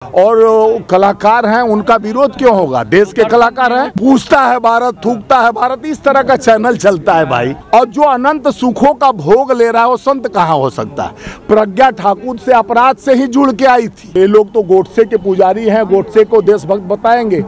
और कलाकार हैं, उनका विरोध क्यों होगा? देश के कलाकार हैं। पूछता है भारत, थूकता है भारत, इस तरह का चैनल चलता है भाई। और जो अनंत सुखों का भोग ले रहा है वो संत कहाँ हो सकता है? प्रज्ञा ठाकुर से अपराध से ही जुड़ के आई थी। ये लोग तो गोडसे के पुजारी हैं, गोडसे को देशभक्त बताएंगे।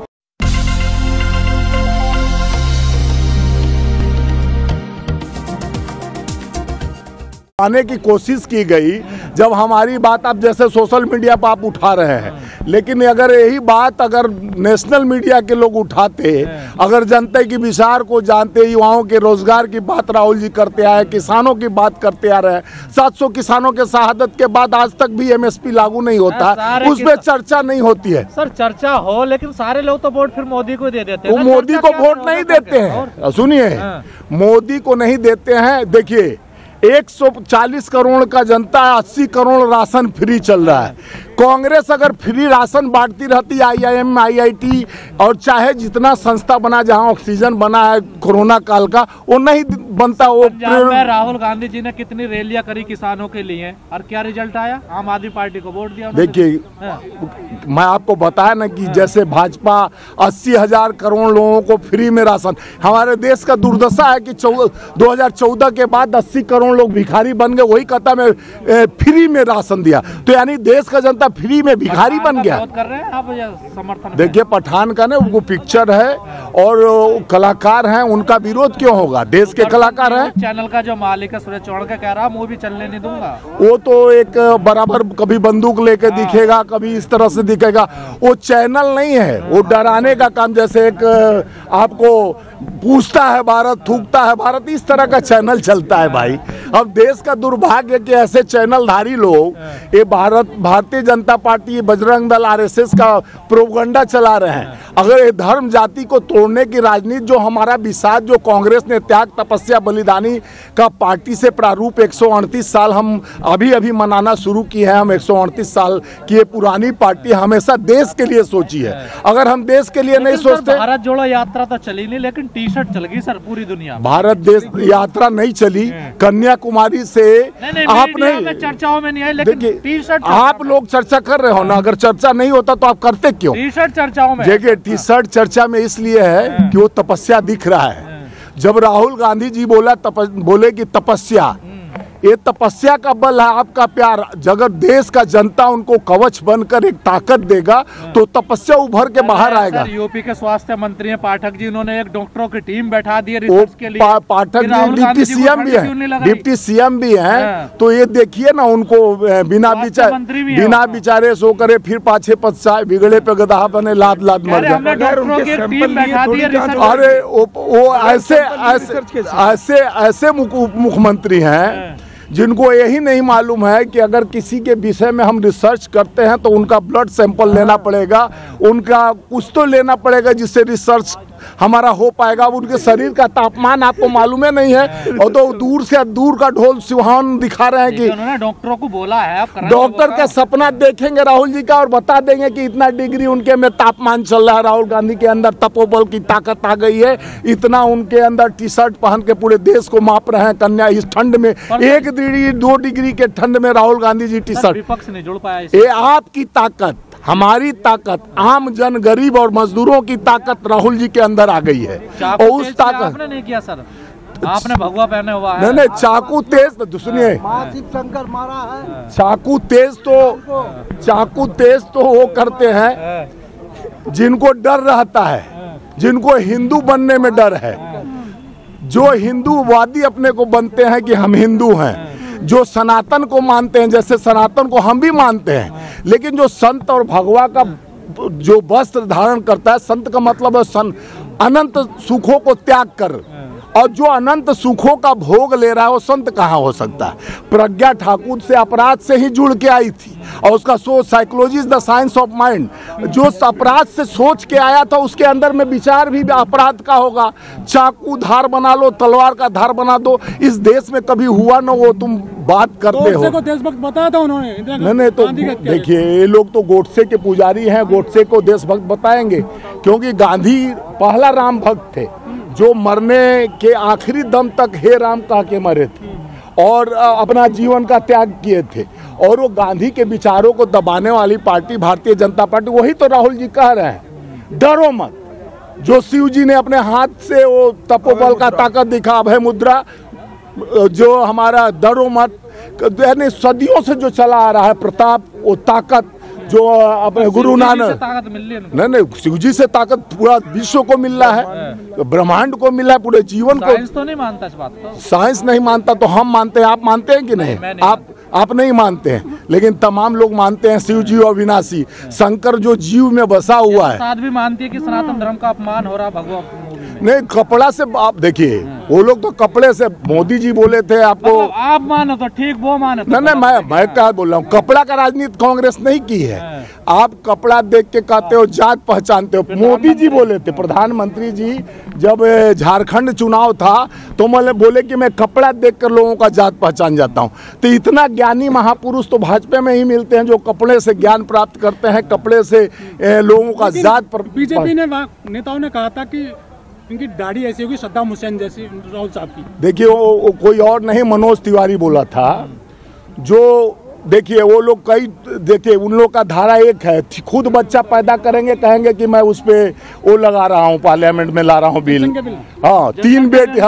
आने की कोशिश की गई जब हमारी बात अब जैसे सोशल मीडिया पर आप उठा रहे हैं, लेकिन अगर यही बात अगर नेशनल मीडिया के लोग उठाते, अगर जनता की विचार को जानते, युवाओं के रोजगार की बात राहुल जी करते आए, किसानों की बात करते आ रहे हैं, 700 किसानों के शहादत के बाद आज तक भी एमएसपी लागू नहीं होता, उस पर चर्चा नहीं होती है। सर चर्चा हो, लेकिन सारे लोग तो वोट फिर मोदी को दे देते हैं। वो मोदी को वोट नहीं देते हैं, सुनिए, मोदी को नहीं देते हैं। देखिए 140 करोड़ का जनता, 80 करोड़ राशन फ्री चल रहा है। कांग्रेस अगर फ्री राशन बांटती रहती, IIM, IIT और चाहे जितना संस्था बना जहां ऑक्सीजन बना है कोरोना काल का, वो नहीं बनता। वो राहुल गांधी जी ने कितनी रैलियां करी किसानों के लिए और क्या रिजल्ट आया? आम आदमी पार्टी को वोट दिया। देखिए मैं आपको बताया ना कि जैसे भाजपा 80,000 करोड़ लोगों को फ्री में राशन, हमारे देश का दुर्दशा है कि 2014 के बाद 80 करोड़ लोग भिखारी बन गए। वही कहता मैं फ्री में राशन दिया, तो यानी देश का जनता फ्री में भिखारी बन गया। कर रहे हैं आप समर्थन? देखिए पठान का ना वो पिक्चर है और कलाकार हैं, उनका विरोध क्यों होगा? देश के कलाकार हैं। चैनल का जो मालिक है सूरज चौहान का कह रहा है मूवी चलने नहीं दूंगा। वो तो एक बराबर कभी बंदूक लेके दिखेगा, कभी इस तरह से दिखेगा। वो चैनल नहीं है, वो डराने का काम। जैसे एक आपको पूछता है भारत, थूकता है भारत, इस तरह का चैनल चलता है भाई। अब देश का दुर्भाग्य कि ऐसे चैनलधारी लोग ये भारतीय जनता पार्टी, बजरंग दल, RSS का प्रोपगंडा चला रहे हैं। अगर ये धर्म जाति को तोड़ने की राजनीति, जो हमारा विषाद, जो कांग्रेस ने त्याग, तपस्या, बलिदानी का पार्टी से प्रारूप 138 साल हम अभी मनाना शुरू किए हैं। हम 138 साल की ये पुरानी पार्टी हमेशा देश के लिए सोची है। अगर हम देश के लिए नहीं सोचते, भारत जोड़ो यात्रा तो चली नहीं, लेकिन टी-शर्ट चल गई सर पूरी दुनिया। भारत देश यात्रा नहीं चली, कन्याकुमारी से आप नहीं, चर्चाओं में नहीं आए, लेकिन टी-शर्ट आप लोग चर्चा कर रहे हो ना। अगर चर्चा नहीं होता तो आप करते क्यों? टी-शर्ट चर्चाओं में, देखिए टी-शर्ट चर्चा में इसलिए है कि वो तपस्या दिख रहा है। जब राहुल गांधी जी बोले कि तपस्या, ये तपस्या का बल है, आपका प्यार। अगर देश का जनता उनको कवच बनकर एक ताकत देगा तो तपस्या उभर के बाहर आएगा। यूपी के स्वास्थ्य मंत्री पाठक जी, उन्होंने एक डॉक्टरों की टीम बैठा दी रिसर्च के लिए। पाठक जी डिप्टी सीएम भी है, डिप्टी सीएम भी हैं। तो ये देखिए ना, उनको बिना बिचारे सो करे, फिर पाछे पछाए, बिगड़े पे गधा बने, लाद लाद मर गए। अरे वो ऐसे मुख्यमंत्री हैं जिनको यही नहीं मालूम है कि अगर किसी के विषय में हम रिसर्च करते हैं तो उनका ब्लड सैंपल लेना पड़ेगा, उनका कुछ तो लेना पड़ेगा जिससे रिसर्च हमारा हो पाएगा। उनके शरीर का तापमान आपको मालूम है नहीं है, और तो दूर से दूर का ढोल सुहान दिखा रहे हैं कि उन्होंने डॉक्टरों को बोला है। डॉक्टर का सपना देखेंगे राहुल जी का और बता देंगे कि इतना डिग्री उनके में तापमान चल रहा है। राहुल गांधी के अंदर तपोबल की ताकत आ गई है, इतना उनके अंदर टी-शर्ट पहन के पूरे देश को माप रहे हैं। कन्या इस ठंड में 1 डिग्री 2 डिग्री के ठंड में राहुल गांधी जी टी-शर्ट। विपक्ष नहीं जुड़ पाया। ये आपकी ताकत, हमारी ताकत, आम जन, गरीब और मजदूरों की ताकत राहुल जी के अंदर आ गई है। और उस ताकत आपने नहीं किया सर, आपने भगवा पहने हुआ है। नहीं, चाकू तेज तो सुनिए, शंकर मारा है। चाकू तेज तो वो करते हैं जिनको डर रहता है, जिनको हिंदू बनने में डर है, जो हिंदूवादी अपने को बनते हैं कि हम हिंदू हैं, जो सनातन को मानते हैं, जैसे सनातन को हम भी मानते हैं, लेकिन जो संत और भगवा का जो वस्त्र धारण करता है, संत का मतलब है अनंत सुखों को त्याग कर, और जो अनंत सुखों का भोग ले रहा है वो संत कहाँ हो सकता है? प्रज्ञा ठाकुर से अपराध से ही जुड़ के आई थी, और उसका सोच, psychology is the science of mind. जो अपराध से सोच के आया था उसके अंदर में विचार भी अपराध का होगा। चाकू धार बना लो, तलवार का धार बना दो, इस देश में कभी हुआ ना। वो तुम बात करते हो, देशभक्त बताया था उन्होंने। नहीं तो देखिए ये लोग तो गोडसे के पुजारी हैं, गोडसे को देशभक्त बताएंगे, क्योंकि गांधी पहला राम भक्त थे, जो मरने के आखिरी दम तक हे राम कह के मरे थे और अपना जीवन का त्याग किए थे। और वो गांधी के विचारों को दबाने वाली पार्टी भारतीय जनता पार्टी, वही तो राहुल जी कह रहे हैं डरो मत। जो शिव जी ने अपने हाथ से वो तपोबल का ताकत दिखा, अभय मुद्रा, जो हमारा डरो मत, यानी सदियों से जो चला आ रहा है प्रताप, वो ताकत जो अपने गुरु नानक, नहीं शिव जी से ताकत पूरा विश्व को मिल रहा है, ब्रह्मांड को मिल रहा है, पूरे जीवन को। साइंस तो नहीं मानता इस बात को, साइंस नहीं मानता तो हम मानते हैं। आप मानते हैं कि नहीं? आप नहीं मानते हैं, लेकिन तमाम लोग मानते हैं शिव जी अविनाशी, शंकर जो जीव में बसा हुआ है। साथ भी मानती है कि सनातन धर्म का अपमान हो रहा भगवान नहीं, कपड़ा से आप देखिए, वो लोग तो कपड़े से, मोदी जी बोले थे आपको, आप मानो तो ठीक, वो मानो तो नहीं, मैं क्या बोल रहा हूँ, कपड़ा का राजनीति कांग्रेस नहीं की है। आप कपड़ा देख के कहते हो जात पहचानते हो। मोदी जी बोले थे, प्रधानमंत्री जी जब झारखंड चुनाव था तो मतलब बोले कि मैं कपड़ा देखकर लोगों का जात पहचान जाता हूँ। तो इतना ज्ञानी महापुरुष तो भाजपा में ही मिलते हैं जो कपड़े से ज्ञान प्राप्त करते हैं, कपड़े से लोगों का जात पर। बीजेपी ने नेताओं ने कहा था कि इनकी दाढ़ी ऐसी होगी सद्दाम हुसैन जैसी राहुल साहब की। देखिए वो कोई और नहीं, मनोज तिवारी बोला था। जो देखिए वो लोग कई, देखिए उन लोग का धारा एक है, खुद बच्चा पैदा करेंगे कहेंगे कि मैं उस पे वो लगा रहा हूँ, पार्लियामेंट में ला रहा हूँ बिल। हाँ, तीन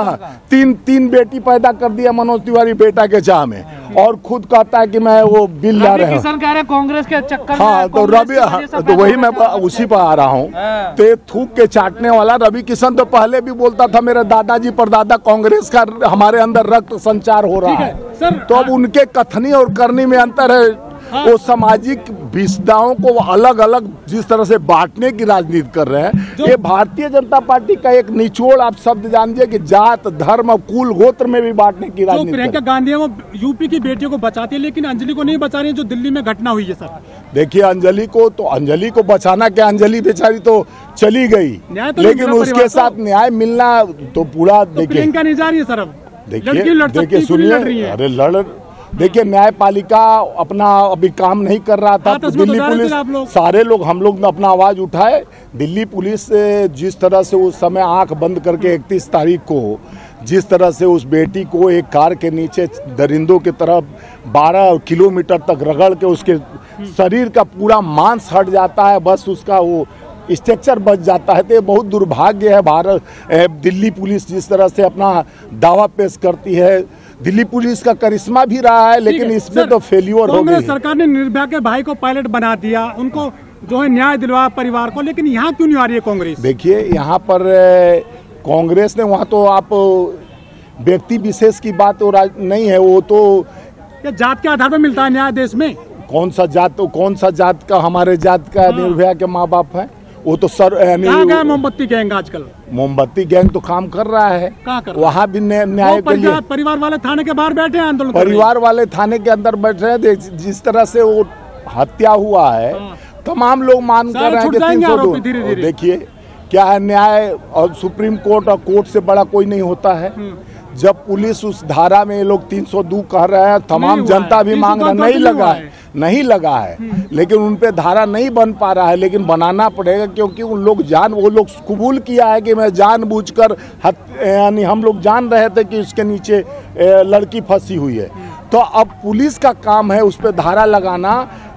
बेटी पैदा कर दिया मनोज तिवारी बेटा के चाह में, और खुद कहता है कि मैं वो बिल ला रहा हूँ। कह रहे कांग्रेस के चक्कर में। हाँ, तो रवि, तो वही मैं उसी पर आ रहा हूँ। तो थूक के चाटने वाला रवि किशन तो पहले भी बोलता था मेरे दादाजी परदादा कांग्रेस का, हमारे अंदर रक्त संचार हो रहा है। तो अब उनके कथनी और करनी में अंतर है। वो सामाजिक विषमताओं को अलग अलग जिस तरह से बांटने की राजनीति कर रहे हैं, ये भारतीय जनता पार्टी का एक निचोड़ आप शब्द जानिए कि जात धर्म कुल गोत्र में भी बांटने की राजनीति। प्रियंका गांधी है वो यूपी की बेटियों को बचाती है, लेकिन अंजलि को नहीं बचा रही है, जो दिल्ली में घटना हुई है। सर देखिए अंजलि को बचाना क्या, अंजलि बेचारी तो चली गई, तो लेकिन उसके साथ न्याय मिलना तो पूरा। देखिए प्रियंका नहीं जा रही है सर, अब देखिए सुनिए, अरे देखिए न्यायपालिका अपना अभी काम नहीं कर रहा था। तो दिल्ली पुलिस, सारे लोग, हम लोग ने अपना आवाज उठाए। दिल्ली पुलिस जिस तरह से उस समय आंख बंद करके 31 तारीख को जिस तरह से उस बेटी को एक कार के नीचे दरिंदों की तरफ 12 किलोमीटर तक रगड़ के उसके शरीर का पूरा मांस हट जाता है, बस उसका वो स्ट्रक्चर बच जाता है। तो ये बहुत दुर्भाग्य है। दिल्ली पुलिस जिस तरह से अपना दावा पेश करती है, दिल्ली पुलिस का करिश्मा भी रहा है, लेकिन इसमें तो फेल्योर हो गई। कांग्रेस सरकार ने निर्भया के भाई को पायलट बना दिया, उनको जो है न्याय दिलवाया परिवार को, लेकिन यहाँ क्यों नहीं आ रही है कांग्रेस? देखिए यहाँ पर कांग्रेस ने, वहाँ तो आप व्यक्ति विशेष की बात तो नहीं है, वो तो जात के आधार पर मिलता है न्याय देश में। कौन सा जात का, हमारे जात का निर्भया के माँ बाप है, वो तो सर मोमबत्ती गैंग, आजकल मोमबत्ती गैंग तो काम कर रहा है, वहाँ भी न्याय के लिए परिवार वाले थाने के बाहर बैठे हैं, आंदोलन परिवार वाले थाने के अंदर बैठे हैं। जिस तरह से वो हत्या हुआ है, तमाम लोग मान कर रहे हैं कि 302। देखिए क्या है, न्याय और सुप्रीम कोर्ट और कोर्ट से बड़ा कोई नहीं होता है। जब पुलिस उस धारा में ये लोग 302 कह रहे हैं, तमाम जनता भी मांग रहा, नहीं लगा है, लेकिन उन पे धारा नहीं बन पा रहा है, लेकिन बनाना पड़ेगा, क्योंकि वो लोग कबूल किया है कि मैं जानबूझकर, यानी हम लोग जान रहे थे कि उसके नीचे लड़की फंसी हुई है। तो अब पुलिस का काम है उस पर धारा लगाना,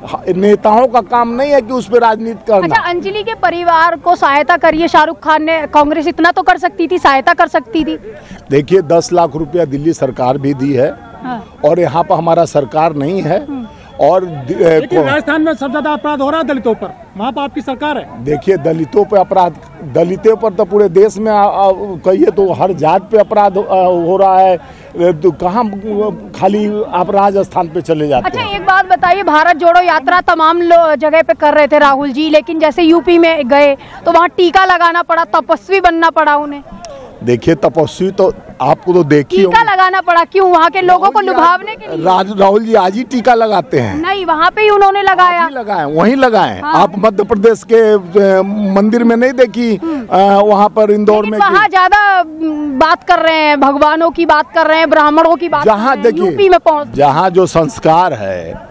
नेताओं का काम नहीं है कि उस पर राजनीति करना। अच्छा, अंजलि के परिवार को सहायता करिए, शाहरुख खान ने, कांग्रेस इतना तो कर सकती थी, सहायता कर सकती थी। देखिए 10 लाख रुपया दिल्ली सरकार भी दी है। हाँ। और यहाँ पर हमारा सरकार नहीं है। और लेकिन राजस्थान में सबसे ज्यादा अपराध हो रहा है दलितों पर, वहाँ पर आपकी सरकार है। देखिए दलितों पे अपराध, दलितों पर तो पूरे देश में कहिए तो हर जात पे अपराध हो रहा है, तो कहाँ खाली आप राजस्थान पे चले जाते हैं। अच्छा एक बात बताइए, भारत जोड़ो यात्रा तमाम जगह पे कर रहे थे राहुल जी, लेकिन जैसे यूपी में गए तो वहाँ टीका लगाना पड़ा, तपस्वी बनना पड़ा उन्हें। देखिए तपस्वी तो आपको तो देखिए, टीका लगाना पड़ा, क्यों? वहाँ के लोगों को लुभावने के लिए। राहुल जी आज ही टीका लगाते हैं। नहीं, वहाँ पे ही उन्होंने लगाया, वहीं लगाए। हाँ। आप मध्य प्रदेश के मंदिर में नहीं देखी, वहाँ पर इंदौर में वहाँ ज्यादा बात कर रहे हैं, भगवानों की बात कर रहे हैं, ब्राह्मणों की बात, जहाँ देखिए यूपी में पहुँच, जहाँ जो संस्कार है,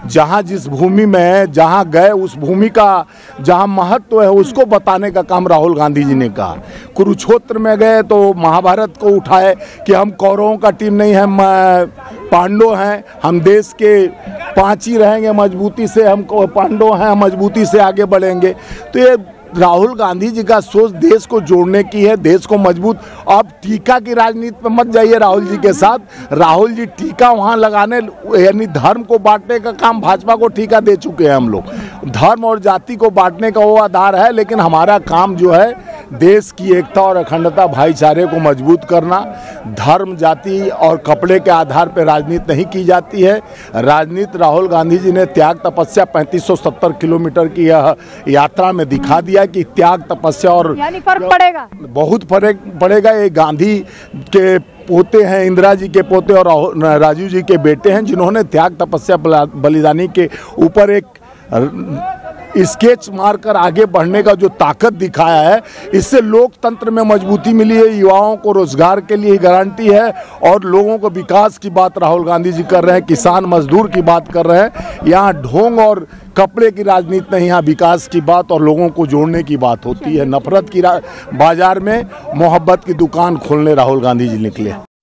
जहाँ जिस भूमि में जहाँ गए उस भूमि का जहाँ महत्व है उसको बताने का काम राहुल गांधी जी ने कहा। कुरुक्षेत्र में गए तो महाभारत को उठाए कि हम कौरवों का टीम नहीं है, पांडव हैं, हम देश के 5 ही रहेंगे मजबूती से, हम पांडव हैं, मजबूती से आगे बढ़ेंगे। तो ये राहुल गांधी जी का सोच देश को जोड़ने की है, देश को मजबूत। अब टीका की राजनीति में मत जाइए राहुल जी के साथ। राहुल जी टीका वहाँ लगाने यानी धर्म को बांटने का काम, भाजपा को टीका दे चुके हैं हम लोग। धर्म और जाति को बांटने का वो आधार है, लेकिन हमारा काम जो है देश की एकता और अखंडता, भाईचारे को मजबूत करना। धर्म, जाति और कपड़े के आधार पर राजनीति नहीं की जाती है। राजनीति राहुल गांधी जी ने त्याग तपस्या 3570 किलोमीटर की यह यात्रा में दिखा दिया कि त्याग तपस्या और यानी फर्क पड़ेगा, बहुत फर्क पड़ेगा। ये गांधी के पोते हैं, इंदिरा जी के पोते और राजीव जी के बेटे हैं, जिन्होंने त्याग तपस्या बलिदानी के ऊपर एक स्केच मारकर आगे बढ़ने का जो ताकत दिखाया है, इससे लोकतंत्र में मजबूती मिली है। युवाओं को रोजगार के लिए गारंटी है और लोगों को विकास की बात राहुल गांधी जी कर रहे हैं, किसान मजदूर की बात कर रहे हैं। यहाँ ढोंग और कपड़े की राजनीति नहीं, यहाँ विकास की बात और लोगों को जोड़ने की बात होती है। नफरत की बाजार में मोहब्बत की दुकान खोलने राहुल गांधी जी निकले।